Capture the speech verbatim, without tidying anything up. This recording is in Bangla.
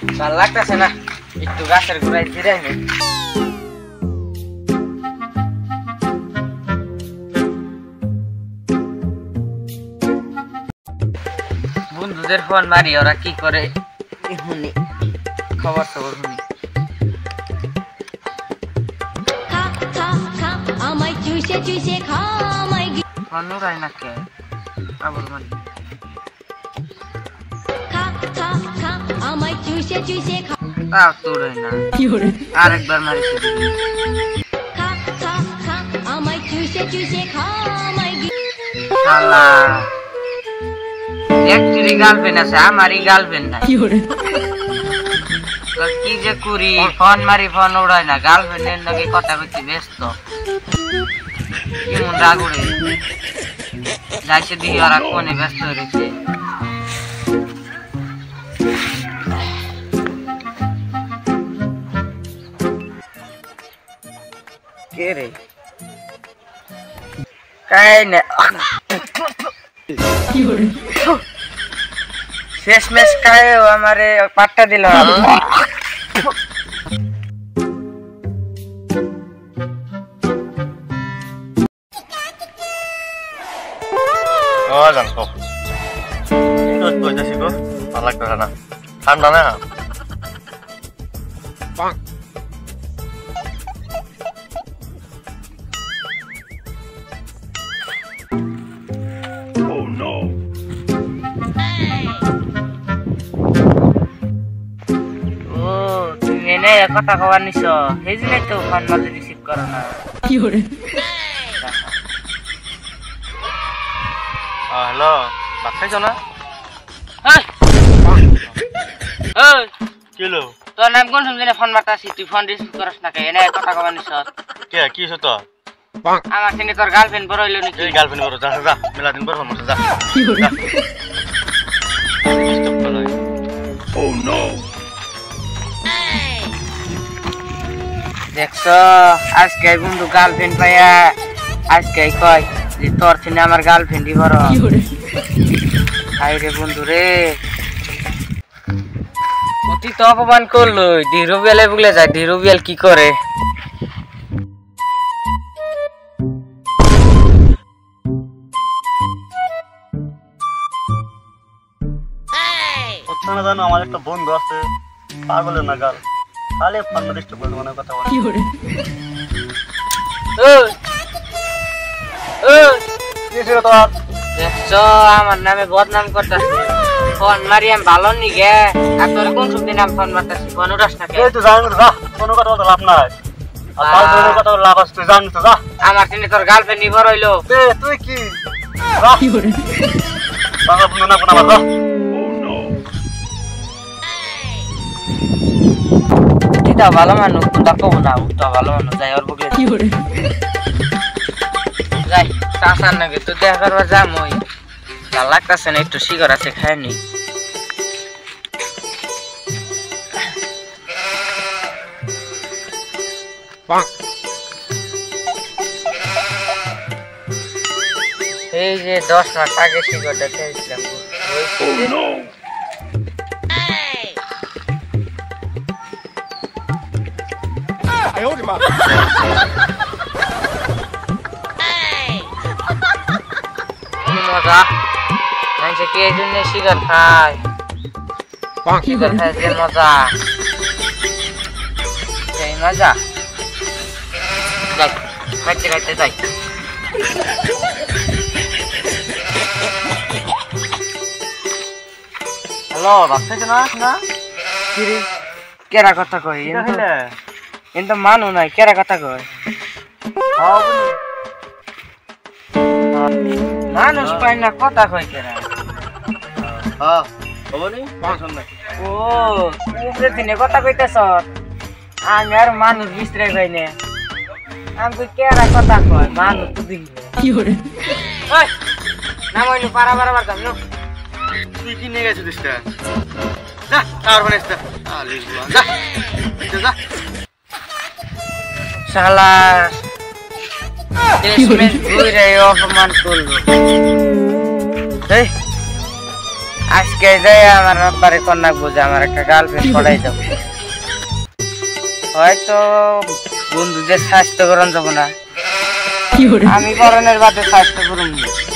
ভাল লাগতেছে না, একটু গাছের গোড়ায় ফিরে নে। বন্ধুদের ফোন মারি, ওরা কি করে শুনি, খবর খবর শুনি। ফোন উড়াই না কে আবার মারি। তাও তো উড়াই না, আরেকবার মারিছে। শালা একচুয়ালি গার্লফ্রেন্ড আছে, আমারই গার্লফ্রেন্ড নাই। কি যে করি, ফোন মারি ফোন উড়াই না, গার্লফ্রেন্ডের নাকি কথা কইতে ব্যস্ত। কেমন রাগ উড়ে যাইছে দিই, ওরা কোনে ব্যস্ত রয়েছে। কে রে কাই না শেষ মেশ কায় আমারে পাট্টা দিল। ঠান্ডা না কথা কবার নিছ, সেই জন্যই তো ফোন মারলে রিসিভ করো না। হ্যালো, ভাত খাইছ না? কি হলো? তোর নাম কোন শুনছিনে ফোন মারতাছি, তুই ফোন রিসিভ করস না কে? এনে কথা কবার নিছ কে? কি হইছে তো? আমার সঙ্গে তোর গার্লফ্রেন্ড বড় হইলো নাকি? গার্লফ্রেন্ড বড়, যা যা মেলা দিন পর ফোন মারছ, যা। ও নো, দেখছো আজকে বন্ধু গার্লফ্রেন্ড পাইয়া আজকে কয় যে তোর সঙ্গে আমার গার্লফ্রেন্ডই বড়। হাই রে বন্ধু রে, অতি তো অপমান করলো। রবিয়ালে বলে যায়, রবিয়াল কি করে? জানো আমার একটা বন্ধু আছে, পাগলের না গাল, খালি ফোন ডিস্টার্ব করে মনে কথা বলে। দেখছো আমার নামে বদনাম করতেছে, ফোন মারি আমি ভালো নি গে। আর তোর কোন সুদিন আমি ফোন মারতেছি, ফোন উঠাস না কে? কোনো কথা বলতে লাভ নাই, কথা লাভ আছে, তুই জানিস তো। যা, আমার সঙ্গে তোর গার্লফ্রেন্ড নিভর হইলো। তুই কি বাংলা বন্ধু না কোনো বাবা? উঠিটা ভালো মানুষ, কব না উঠটা ভালো মানুষ, যাই ওর বুকে যাই। চাষার নাকি তো দেখা করবার যাম, ওই ভাল লাগতেছে না, একটু শিকর আছে খায়নি। এই যে দশ মাস আগে শিকড়টা খেয়েছিলাম, মজা মানুষে কি এই জন্য শিকার খায়, শিকার খায় যে মজা, সেই মজা। যাই খাইতে খাইতে যাই। হ্যালো, ভাত খাইছ না? না কিরে কেরা কথা কই? এন তো মানু নাই, কেরা কথা কয়? মানুষ পাই না, কথা কয় কেরা? ও উপরে দিনে কথা কইতেছ, আমি আর মানুষ বিস্তারে কই না। আমি তো কেরা কথা কয়, মানুষ তো দিন না মইনু পারা বারবার যাম। তুই কি নিয়ে গেছিস? যা আর বানাইছ আলি যা যা। শালা দেশমেন ঘুরে অপমান করলো। এই আজকে যাই আমার আব্বারে কন্যা বুঝে আমার একটা গার্লফ্রেন্ড পড়াই যাবো হয়তো বন্ধুদের স্বাস্থ্য করণ যাবো না আমি করণের বাদে স্বাস্থ্য করুন